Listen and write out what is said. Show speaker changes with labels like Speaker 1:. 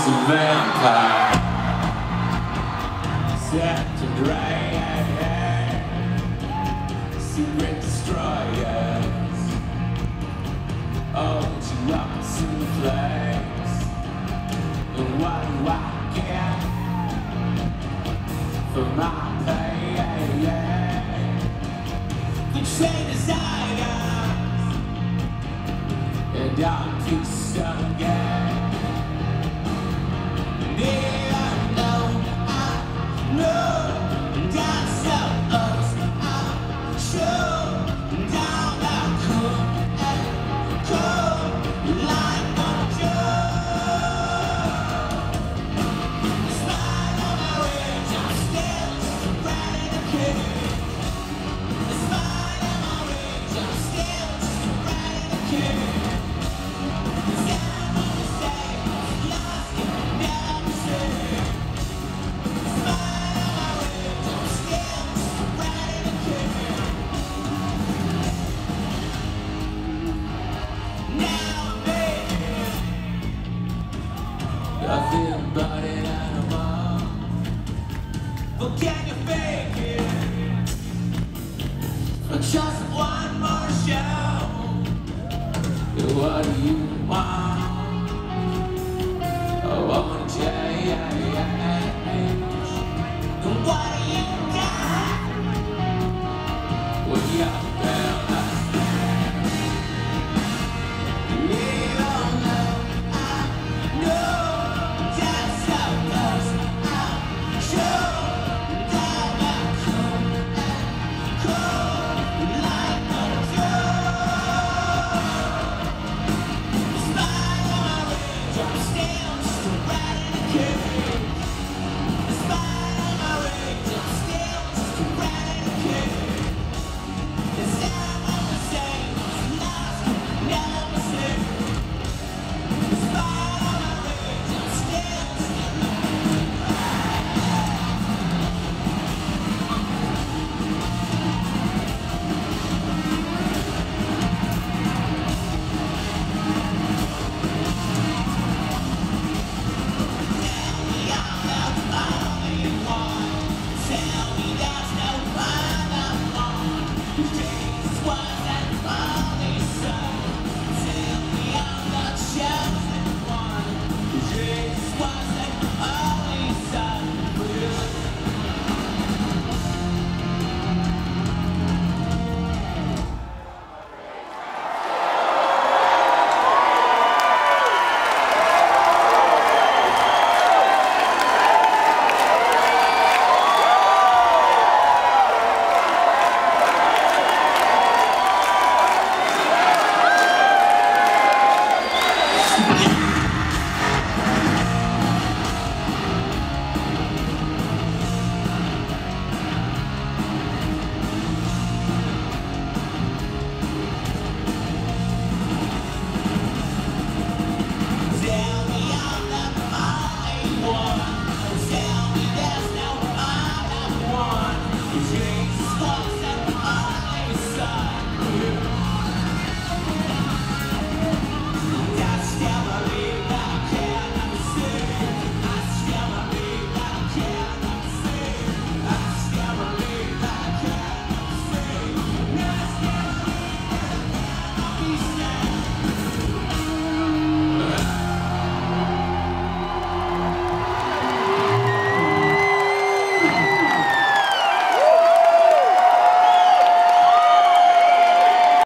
Speaker 1: is a vampire set to drain, secret destroyers, oh, she locks in place. And what do I get for my pain? Betray desires and I'll kiss again. Nothing but an animal. But can you fake it for just one more show? What do you want? I want change. And what do you got when you're one. Tell me there's no other one.